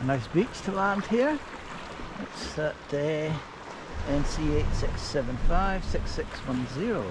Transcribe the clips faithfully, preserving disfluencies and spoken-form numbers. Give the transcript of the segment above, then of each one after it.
nice beach to land here. It's at uh, N C eight six seven five six six one zero.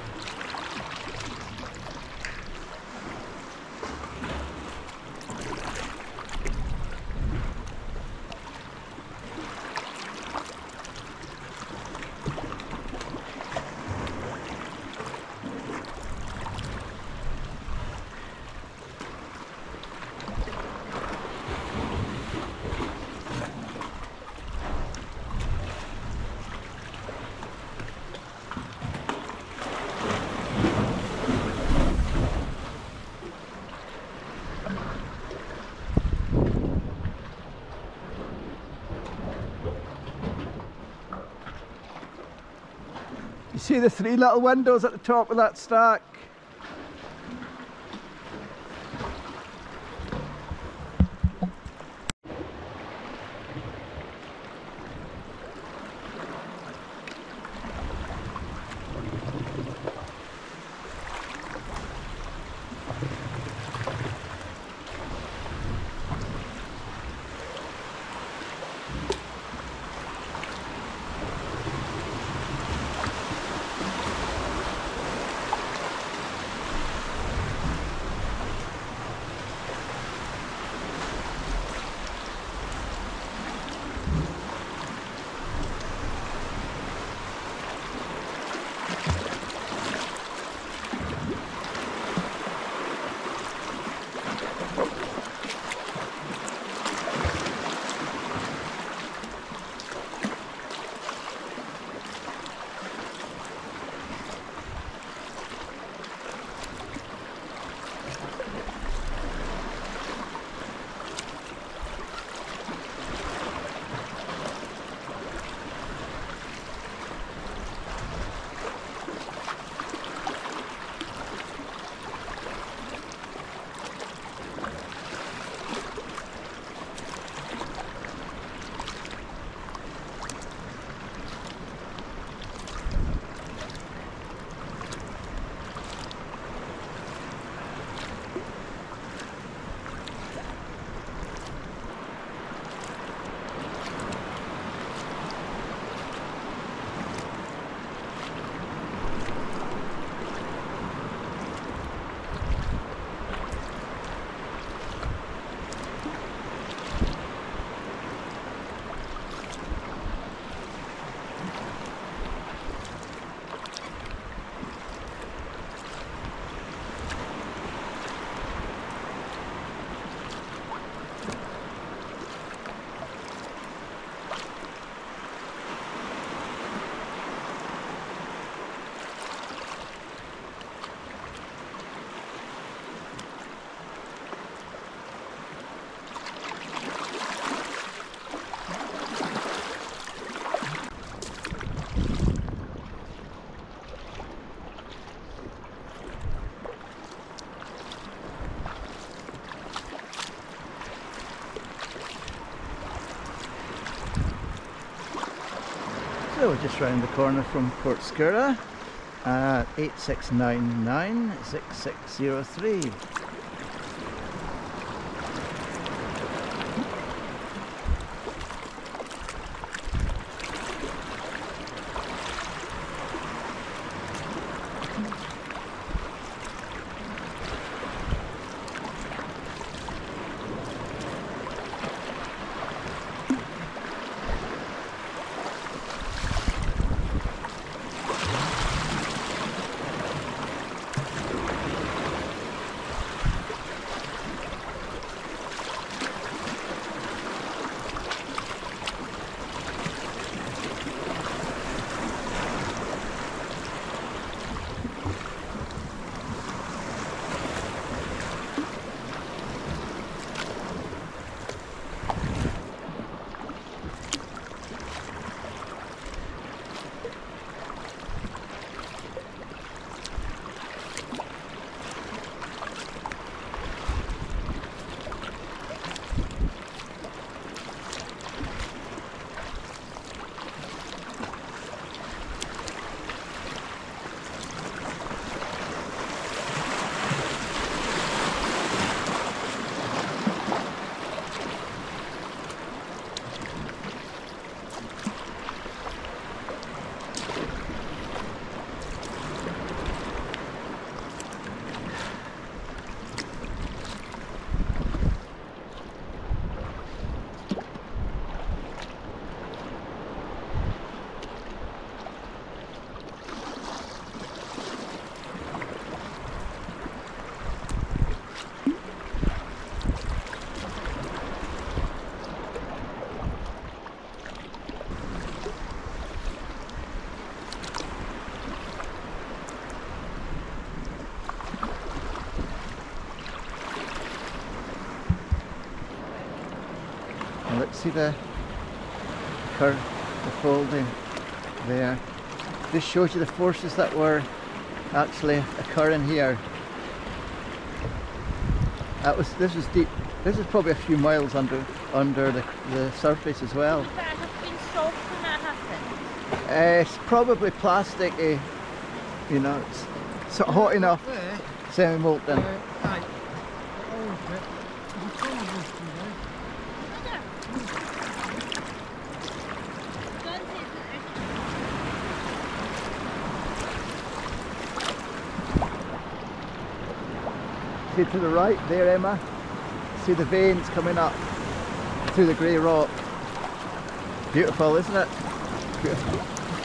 You see the three little windows at the top of that stack? So we're just round the corner from Portskerra at eight six nine nine six six zero three. let's see the curve, the folding there. This shows you the forces that were actually occurring here. That was, this was deep. This is probably a few miles under under the, the surface as well. Would that have been soft when that happened? Uh, it's probably plasticky, you know, it's sort of hot enough, semi-molten. Uh, right. Oh, okay. There's a ton of this today. See to the right there, Emma? See the veins coming up through the grey rock. Beautiful, isn't it? Beautiful.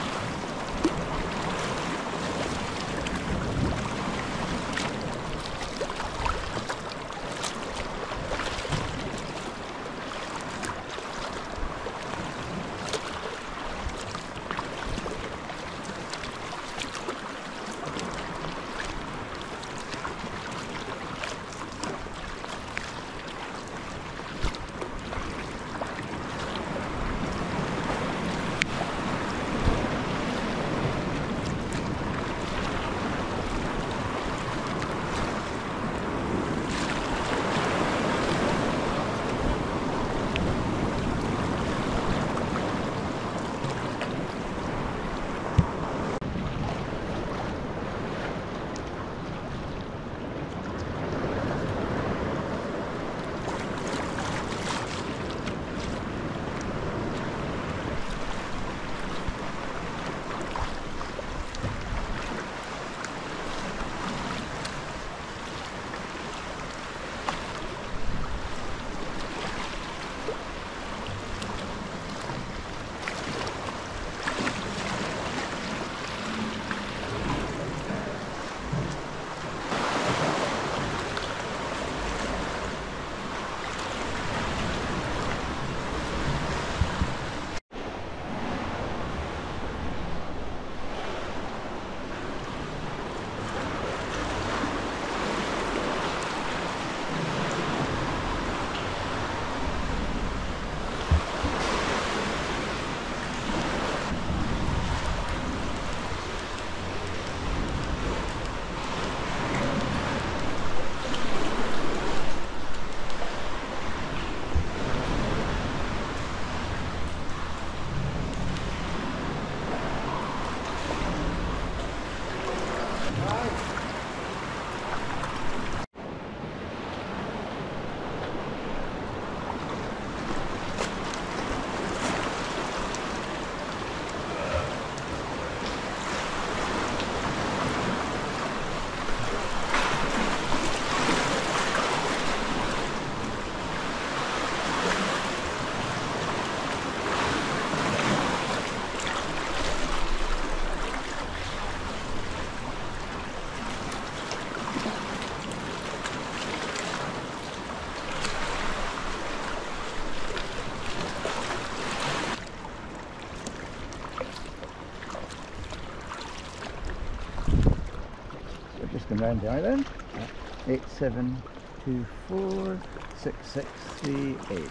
Around the island, eight seven two four six six three eight,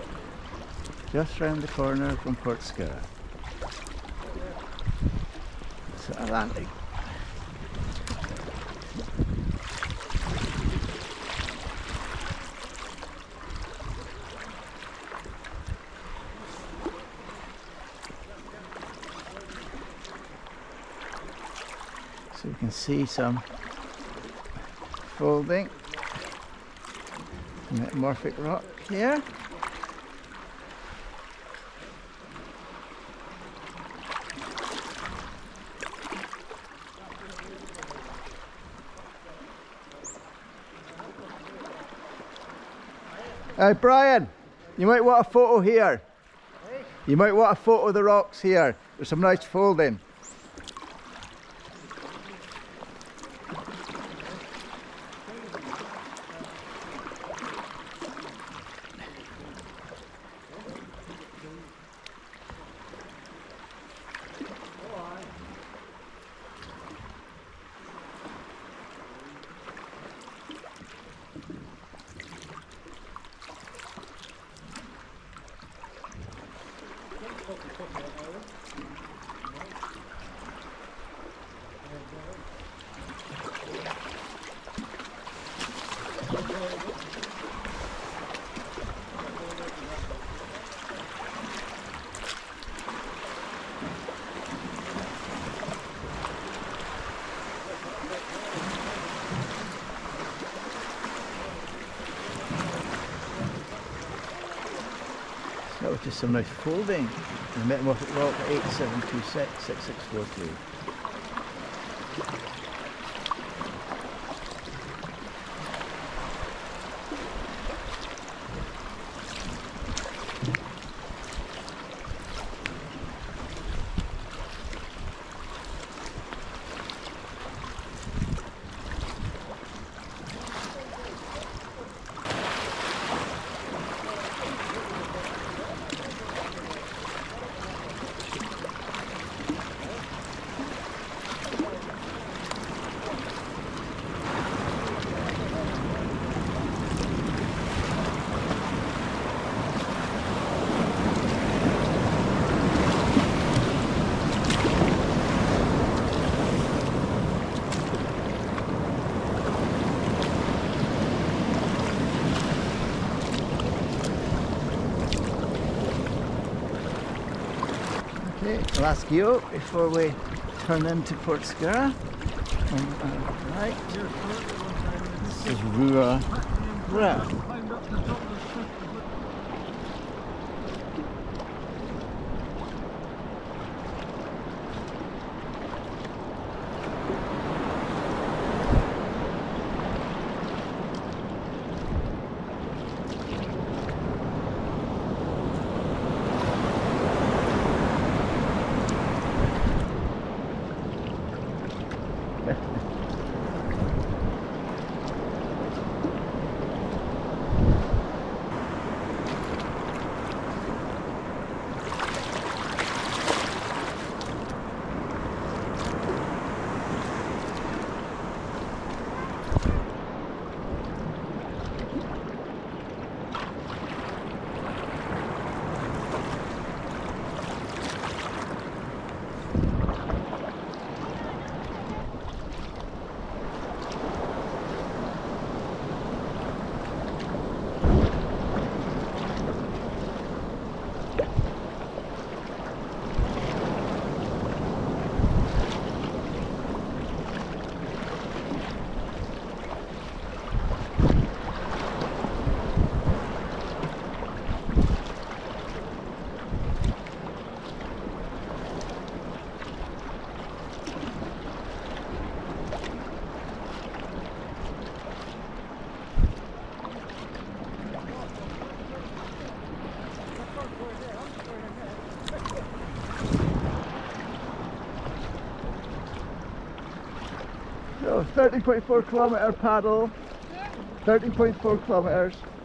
just round the corner from Portskerra. It's Atlantic. So you can see some folding, metamorphic rock here. Hey Brian, you might want a photo here. You might want a photo of the rocks here. There's some nice folding. That was just some nice folding. The metamorphic rock eight seven two six six six four two. Okay, last geo before we turn into Portskerra. Um, uh, right, this is Rua Rua. So thirteen point four kilometre paddle, thirteen point four kilometres.